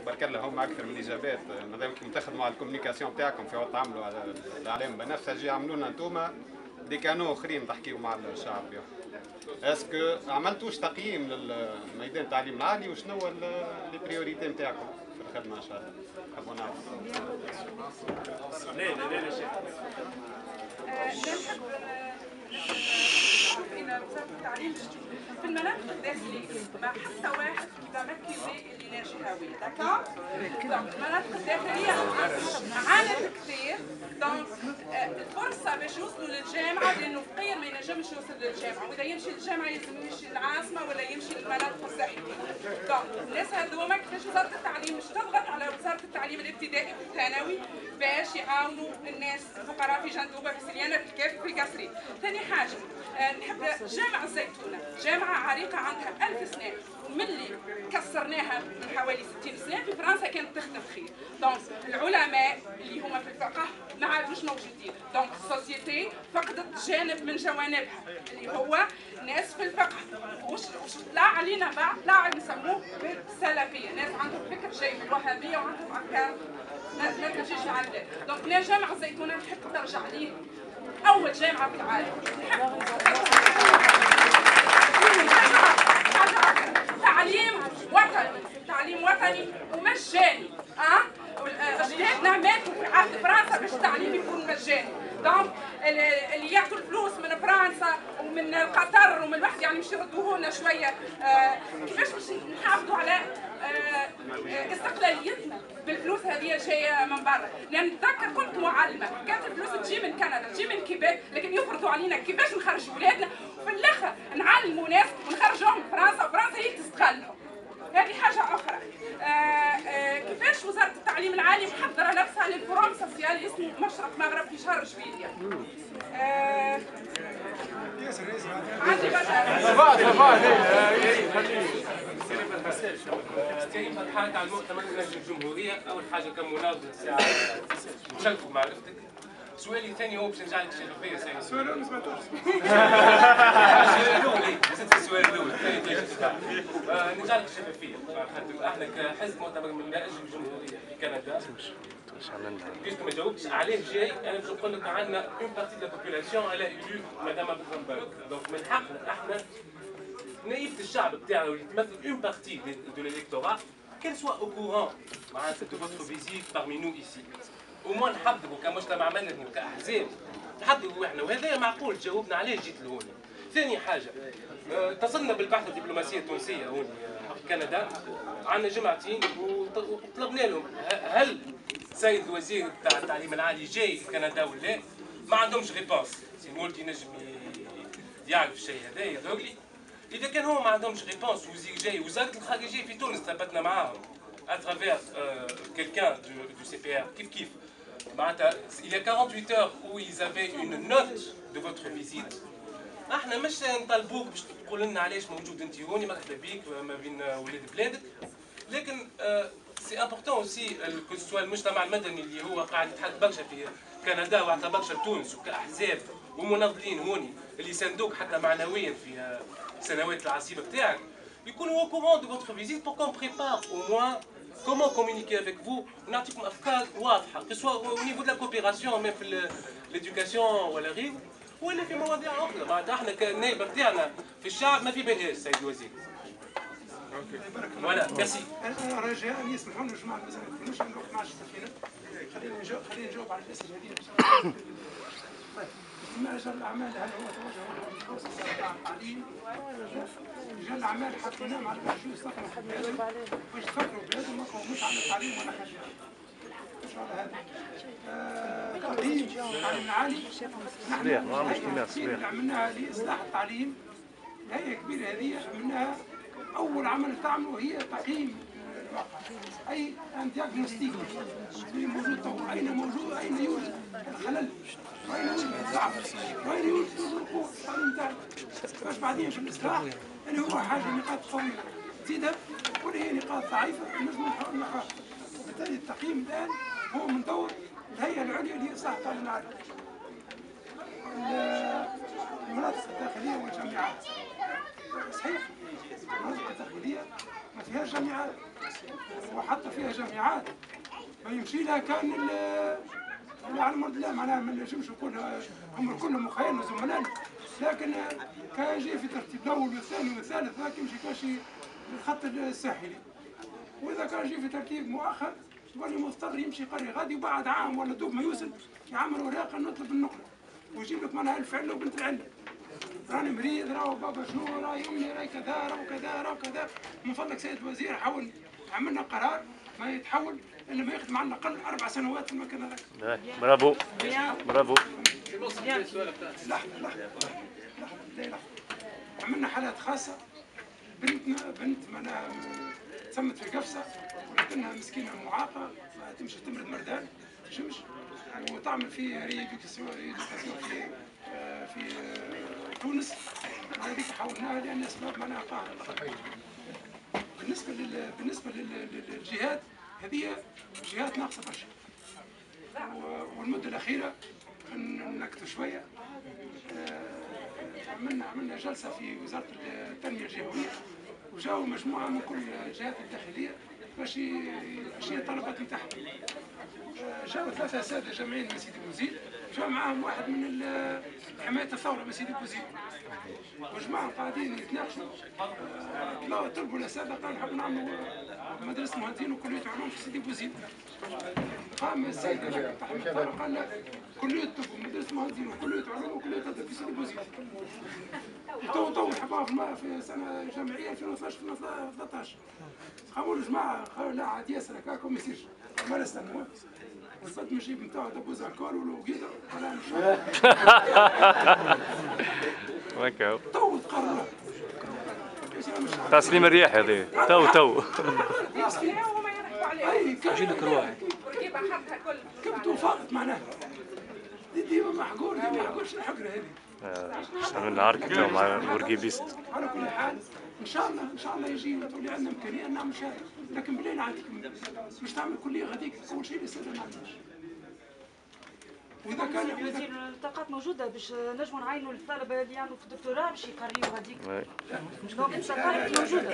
وبرك الله هما اكثر من الاجابات، مادام انتم تخدموا على الكوميونيكاسيون تاعكم في تعملوا على الاعلام بنفسها، جي عملوا لنا انتم دي كانوا اخرين تحكيوا مع الشعب بهم. اسكو عملتوش تقييم للميدان التعليم العالي وشنو هو لي بريوريتي نتاعكم في الخدمه ان شاء الله؟ حابوا نعرف. لا شيخ. إلى وزارة التعليم في المناطق الداخلية ما حتى واحد كيما مكي اللي ناجي هاوية داكا. المناطق الداخلية عانت كثير، دونك الفرصة باش يوصلوا للجامعة لأنه فقير ما ينجمش يوصل للجامعة، وإذا يمشي للجامعة لازم يمشي للعاصمة ولا يمشي للمناطق الساحلية. دونك الناس هذوما كيفاش وزارة التعليم مش تضغط على وزارة التعليم الابتدائي والثانوي باش يعاونوا الناس الفقراء في جندوبة في سليانة في الكاف في القصرين. ثاني حاجة نحب جامعة الزيتونة، جامعة عريقة عندها 1000 سنة، وملي كسرناها من حوالي 60 سنة في فرنسا كانت تخدم خير. دونك العلماء اللي هما في الفقه ما عادوش موجودين، دونك السوسيتي فقدت جانب من جوانبها اللي هو ناس في الفقه. وش طلع علينا بعد؟ طلع نسموه بالسلفية، ناس عندهم فكر جاي من الوهابية وعندهم أفكار ما تجيش على البال. دونك جامعة الزيتونة نحب ترجع ليه أول جامعة في العالم. تعليم وطني ومجاني. اجدادنا ماتوا في عهد فرنسا باش التعليم يكون مجاني. دونك اللي يعطوا الفلوس من فرنسا ومن قطر ومن الواحد يعني مش يردوه لنا شويه، كيفاش باش نحافظوا على استقلاليتنا بالفلوس هذه جايه من برا؟ لان نتذكر كنت معلمه، كانت الفلوس تجي من كندا تجي من كيبيك، لكن يفرضوا علينا كيفاش نخرجوا ولادنا وفي الاخر نعلموا ناس ونخرجوهم من فرنسا وفرنسا هي تستغلهم. هذه حاجه اخرى. كيفاش وزاره التعليم العالي محضره نفسها للفروم سوسيال اسمه مشرق مغرب في شهر جويليا. عندي كريم فتحات على المؤتمر ونجم الجمهوريه، اول حاجه كمناضل الساعه نشاركوا معرفتك. سؤالي الثاني هو باش نرجع لك الشفافيه سيدي. السؤال ما سمعتوش. السؤال الاول نرجع لك الشفافيه، خاطر احنا كحزب معتبر من لاجل الجمهوريه في كندا كيف ما جاوبتش عليه جاي، انا باش نقول لك عندنا اون بارتي دو لا بوبولاسيون على ايلو مدام برومبرغ، دونك من حقنا احنا نائبة الشعب بتاعنا واللي تمثل اون بارتي دو ليليكتورات qu'elle soit au courant de votre visite parmi nous ici. au moins نحضروا كمجتمع مدني وكأحزاب نحضروا احنا، وهذا معقول جاوبنا عليه جيت لهون. ثاني حاجة اتصلنا بالبعثة الدبلوماسية التونسية هون في كندا، عندنا جماعتين وطلبنا لهم هل السيد الوزير بتاع التعليم العالي جاي كندا ولا؟ ما عندهمش ريبونس. سي مولتي نجم يعرف الشيء هذا يدور لي. إذا كان هو ما عندهمش ريبونس وزير جاي، وزارة الخارجية في تونس ثبتنا معاهم اترافير quelqu'un du CPR كيف معناتها il y a 48 heures où ils avaient une note de votre visite. احنا مش نطالبوك باش تقول لنا علاش موجود انت هوني مرحبا بيك ما بين ولاد بلادك، لكن سي امبورتون اوسي كو سوا المجتمع المدني اللي هو قاعد يتحدث برشا في كندا وحتى برشا تونس وكاحزاب ومناضلين هوني اللي يساندوك حتى معنويا في السنوات العصيبه بتاعك، يكونوا au courant de votre visite pour qu'on prépare au moins comment communiquer avec vous ونعطيكم افكار واضحه que soit au niveau de la coopération même في l'éducation ولا غيره ولا في مواضيع اخرى. معناتها احنا كالنائبه بتاعنا في الشعب ما في بالهاش سيد الوزير. فوالا ميرسي. انا رجاء يسمحوا لنا الجماعه ما نكونوش نروح مع السفينه، خلينا نجاوب على الاسئله هذه. طيب اجتماع رجال الاعمال هل هو توجه للمؤسسه تاع التعليم؟ رجال الاعمال حطيناهم مع الباشا يستقروا في بلادهم باش يفكروا بلادهم، مش على التعليم ولا حاجه. مش على هذا. تقييم التعليم العالي نحن اللي عملناها لاصلاح التعليم، الهيئه الكبيره هذه عملناها اول عمل تعمله هي تقييم الواقع، اي ان دياغنوستيك اللي موجود تو، اين موجود، اين يوجد الخلل، واين يوجد الضعف، واين يوجد القوه التعليم تاعنا، باش بعدين في الاصلاح اللي هو حاجه نقاط قويه تزيدها واللي هي نقاط ضعيفه نجم نحاول نحاول. وبالتالي التقييم الان هو من دور الهيئه العليا لاصلاح التعليم العالي. المناطق الداخليه والجامعات صحيح المناطق الداخليه ما فيهاش جامعات، وحتى فيها جامعات ما يمشي لها كان اللي على مرض الله، معناها ما نجمش نقول هم كلهم مخيرين وزملاء، لكن كان يجي في ترتيب الاول والثاني والثالث ذاك يمشي كاشي للخط الساحلي، واذا كان يجي في ترتيب مؤخر يولي مضطر يمشي قريه غادي، وبعد عام ولا دوب ما يوصل يعمل ورقه نطلب النقله ويجيب لك معناها الفعله وبنت العله، راني مريض راهو بابا شنو راهي امي راهي كذا راهو كذا راهو كذا، من فضلك سيد الوزير حاول عملنا قرار ما يتحول الا ما يخدم على الاقل 4 سنوات في المكان هذاك. برافو برافو. لحظه عملنا حالات خاصه، بنت معناها تسمت في قفصه ولكنها مسكينه معاقه ما تمشي تمرض مردان ما تنجمش وتعمل فيه ريديكاسيون في تونس، هذيك حاولناها لان اسباب معناها قاهره. بالنسبه للجهات هذه جهات ناقصه برشا، والمده الاخيره نكتب شويه عملنا جلسه في وزاره التنميه الجهويه وجاوا مجموعه من كل الجهات الداخليه باش يمشي الطلبات نتاعهم. جاوا 3 ساده جامعيين من سيدي بوزيد، جاء معاهم واحد من حمايه الثوره من سيدي بوزيد، وجماعه قاعدين يتناقشوا طلبوا الساده قالوا نحب نعملوا مدرسه مهندسين وكليه علوم في سيدي بوزيد. قام السيد تاع الثوره قال لا، كليه طب ومدرسه مهندسين وكليه علوم وكليه طب في سيدي بوزيد. تو حبوها في سنه جامعيه 2012 2013. قاموا الجماعه قالوا لا عاد ياسر هكاكم ما يصيرش، ما نستنوا والبد مجيب نتاعو دبوز الكول والوقيده ولا نمشي. هكا تو تقرر تاع سليم الرياح هذه تو جيلك رواحي كبتوا فقط معناها ديما محقور ديما محقور شنو الحقره هذه. عملنا عركة مع ورقيبيست. على كل حال ان شاء الله يجي وتولي عندنا امكانيه نعمل شيء، لكن بالله عليكم مش تعمل كليه غاديك اول شيء لسه ما عندناش. واذا كان وزير الطاقات موجوده باش نجموا نعينوا الطلبه اللي يعملوا في الدكتوراه باش يقريوا هذيك. دونك الطاقات موجوده.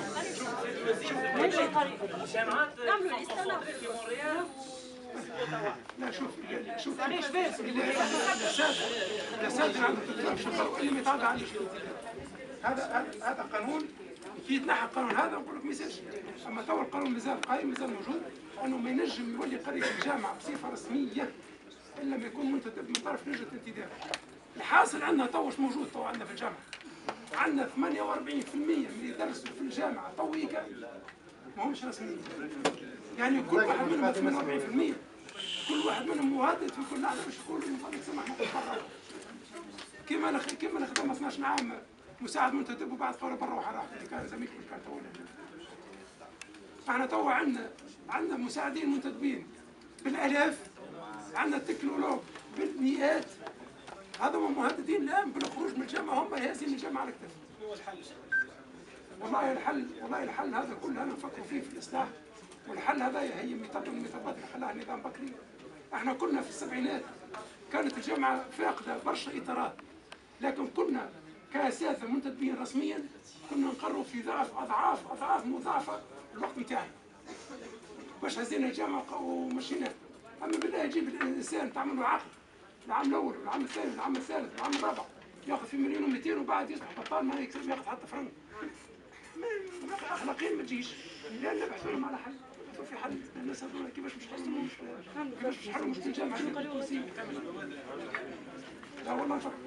ماشي قريب. نعملوا الاستناء في مونريال. لا شوف علاش باس الاساتذه عند الدكتور شغل اللي ما يتعدى عليه. هذا قانون كي يتنحى القانون هذا نقول لك ما يصيرش، اما تو القانون مازال قايم مازال موجود انه ما ينجم يولي قريب الجامعه بصفه رسميه الا ما يكون منتدب من طرف لجنه الانتداب. الحاصل عندنا تو واش موجود تو عندنا في الجامعه، عندنا 48% من اللي يدرسوا في الجامعه تويكا ما همش رسميين، يعني كل واحد منهم 48% كل واحد منهم مهدد في كل لحظه باش يقول لك سمحنا نتفرغ. كيما نخدم 12 عام مساعد منتدب وبعد قالوا بروح راح اللي كان زميلك اللي كان تو. احنا تو عندنا مساعدين منتدبين بالالاف، عندنا تكنولوج بالمئات، هذوما مهددين الان بالخروج من الجامعه، هم هازين الجامعه على كتفهم. والله الحل هذا كله انا نفكروا فيه في الاصلاح، والحل هذا هي ميثاقات اللي خلاها نظام بكري. احنا كنا في السبعينات كانت الجامعه فاقده برشا اطارات، لكن كنا كاساتذه منتدبين رسميا كنا نقروا في اضعاف مضاعفه الوقت نتاعي باش هزينا الجامعه ومشينا. اما بالله يجيب الانسان تعمل له عقد العام الاول والعام الثاني والعام الثالث والعام الرابع ياخذ في 1,200,000 وبعد يصبح بطال ما ياخذ حتى فرنك. اخلاقيا ما تجيش، لان نبحثوا لهم على حل، في حل الناس هذولا كيفاش مش حلوا مشكل الجامعه التونسيه. لا والله نفكر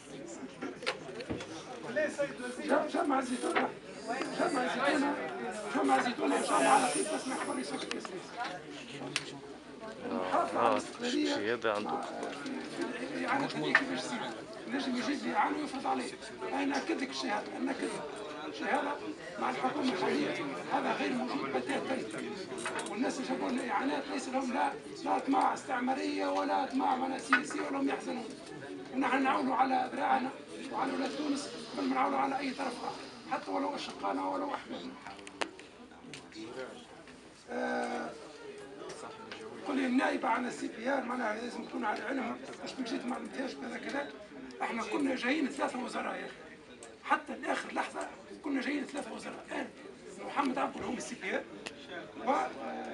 جامعة الزيتونة إن شاء الله على خير تسمع خبر يسوق التسليس. الشهادة عنده إعانة كيفاش تصير؟ نجم يجيب لي إعانة ويفرض عليه. أنا نأكد لك الشهادة، أنا نأكد شهادة مع الحكومة الحالية هذا غير موجود بتاتا. والناس اللي جابوا لنا إعانات ليس لهم لا أطماع استعمارية ولا أطماع سياسية ولا هم يحزنون. ونحن نعاونوا على ذراعنا وعلى ولاد تونس قبل ما نعاونوا على أي طرف آخر، حتى ولو أشقانا ولو أحبابنا. قل لي النائبة عن السي بي ار معناها لازم تكون على علم، مش بجيت ما علمتهاش كذا كذا. احنا كنا جايين 3 وزراء يا اخي، حتى لاخر لحظة كنا جايين 3 وزراء. الآن محمد عبد هو السي بي ار